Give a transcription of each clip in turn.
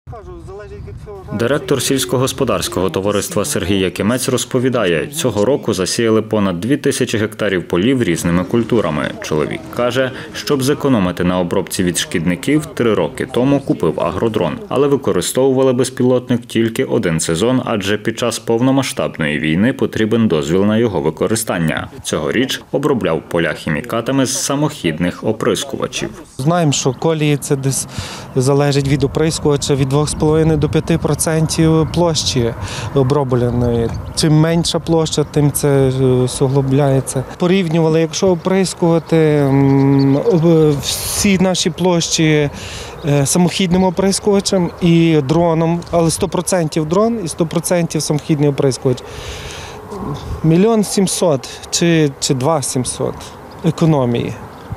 Директор сільськогосподарського товариства Сергій Якимець розповідає, цього року засіяли понад 2000 гектарів полів різними культурами. Чоловік каже, щоб зекономити на обробці від шкідників, 3 роки тому купив агродрон. Але використовували безпілотник тільки один сезон, адже під час повномасштабної війни потрібен дозвіл на його використання. Цьогоріч обробляв поля хімікатами з самохідних оприскувачів. Знаємо, що колії це десь залежить від оприскувача від 2,5 до 5% площі обробленої. Чим менша площа, тим це суглобляється. Порівнювали, якщо оприскувати всі наші площі самохідним оприскувачем і дроном, але 100% дрон і 100% самохідний оприскувач. 1 700 000 чи 2 700 економії.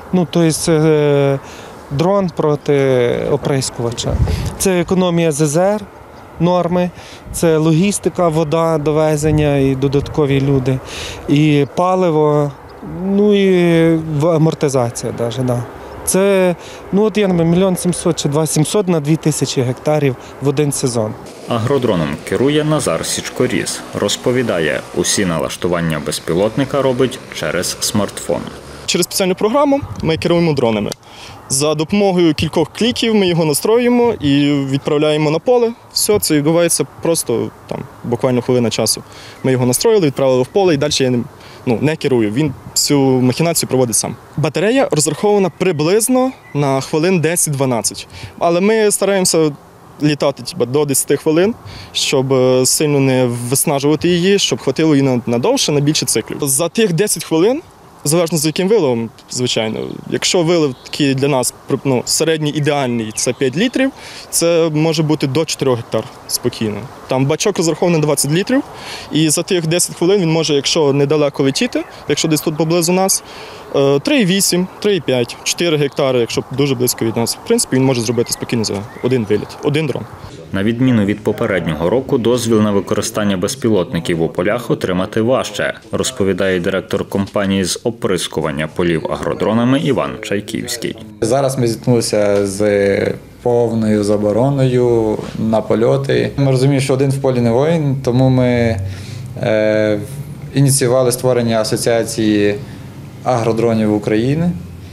Тобто дрон проти оприскувача. Це економія ЗЗР, норми, це логістика, вода, довезення і додаткові люди, і паливо, і амортизація навіть. Да. Це, я не знаю, 1 700 000 чи 2 700 на 2000 гектарів в один сезон. Агродроном керує Назар Січкоріс. Розповідає, усі налаштування безпілотника робить через смартфон. Через спеціальну програму ми керуємо дронами. За допомогою кількох кліків ми його настроюємо і відправляємо на поле. Все, це відбувається просто буквально хвилина часу. Ми його настроїли, відправили в поле і далі я не керую. Він всю махінацію проводить сам. Батарея розрахована приблизно на хвилин 10-12. Але ми стараємося літати до 10 хвилин, щоб сильно не виснажувати її, щоб хватило її на довше, на більше циклів. За тих 10 хвилин, залежно з яким виловом, звичайно. Якщо вилов такий для нас середній ідеальний – це 5 літрів, це може бути до 4 гектар спокійно. Там бачок розрахований на 20 літрів, і за тих 10 хвилин він може, якщо недалеко летіти, якщо десь тут поблизу нас, 3,8, 3,5, 4 гектари, якщо дуже близько від нас. В принципі, він може зробити спокійно за один виліт, один дрон. На відміну від попереднього року, дозвіл на використання безпілотників у полях отримати важче, розповідає директор компанії з оприскування полів агродронами Іван Чайківський. Зараз ми зіткнулися з повною забороною на польоти. Ми розуміємо, що один в полі не воїн, тому ми ініціювали створення асоціації агродронів України.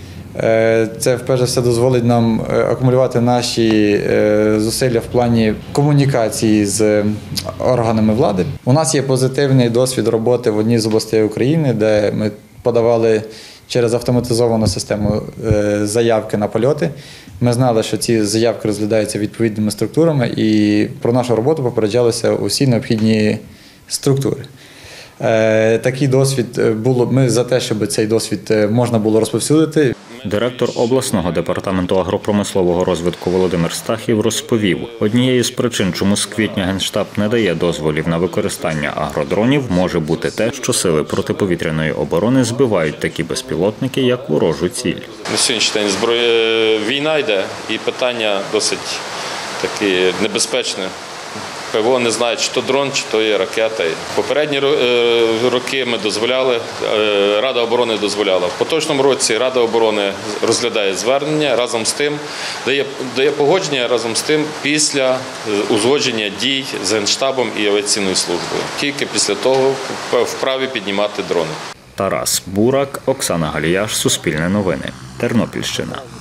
Це, вперше все, дозволить нам акумулювати наші зусилля в плані комунікації з органами влади. У нас є позитивний досвід роботи в одній з областей України, де ми подавали через автоматизовану систему заявки на польоти. Ми знали, що ці заявки розглядаються відповідними структурами, і про нашу роботу попереджалися усі необхідні структури. Такий досвід було, ми за те, щоб цей досвід можна було розповсюдити. Директор обласного департаменту агропромислового розвитку Володимир Стахів розповів, однією з причин, чому з квітня Генштаб не дає дозволів на використання агродронів, може бути те, що сили протиповітряної оборони збивають такі безпілотники, як ворожу ціль. На сьогоднішній день війна йде, і питання досить такі небезпечне. ПВО не знає, чи то дрон, чи то є ракета. Попередні роки ми дозволяли, Рада оборони дозволяла. В поточному році Рада оборони розглядає звернення, разом з тим дає погодження, разом з тим після узгодження дій з Генштабом і авіаційною службою. Тільки після того вправі піднімати дрони. Тарас Бурак, Оксана Галіяш, Суспільне новини, Тернопільщина.